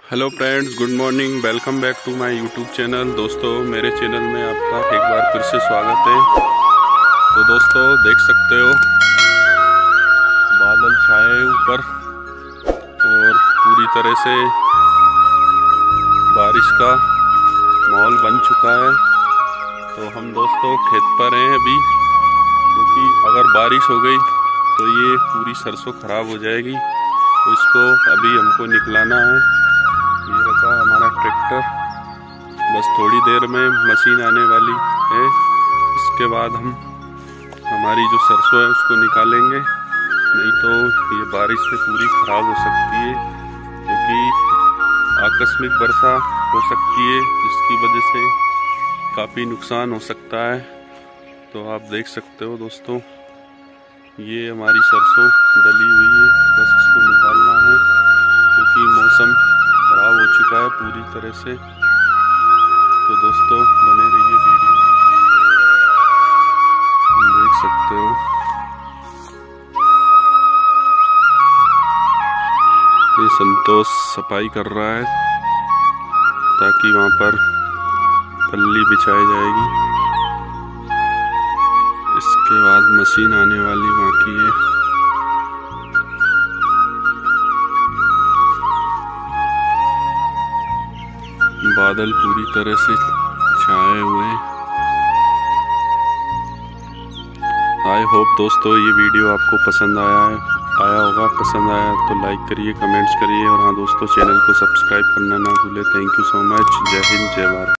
Hello friends, good morning. Welcome back to my YouTube channel. दोस्तों, मेरे channel में आपका एक बार फिर से स्वागत है। तो दोस्तों, देख सकते हो बादल छाए ऊपर और पूरी तरह से बारिश का माहौल बन चुका है। तो हम दोस्तों खेत पर हैं अभी, क्योंकि अगर बारिश हो गई तो ये पूरी सरसों ख़राब हो जाएगी। तो इसको अभी हमको निकलाना है। ये रखा हमारा ट्रैक्टर, बस थोड़ी देर में मशीन आने वाली है। इसके बाद हम हमारी जो सरसों है उसको निकालेंगे, नहीं तो ये बारिश से पूरी ख़राब हो सकती है, क्योंकि आकस्मिक वर्षा हो सकती है, जिसकी वजह से काफ़ी नुकसान हो सकता है। तो आप देख सकते हो दोस्तों, ये हमारी सरसों डली हुई है, बस इसको निकालना है, क्योंकि मौसम खराब हो चुका है पूरी तरह से। तो दोस्तों, बने रहिए वीडियो में, देख सकते हो ये संतोष सफाई कर रहा है, ताकि वहाँ पर पल्ली बिछाई जाएगी। इसके बाद मशीन आने वाली बाकी है। बादल पूरी तरह से छाए हुए हैं। आई होप दोस्तों ये वीडियो आपको पसंद आया होगा। पसंद आया तो लाइक करिए, कमेंट्स करिए, और हाँ दोस्तों, चैनल को सब्सक्राइब करना ना भूले। Thank you so much. जय हिंद, जय भारत।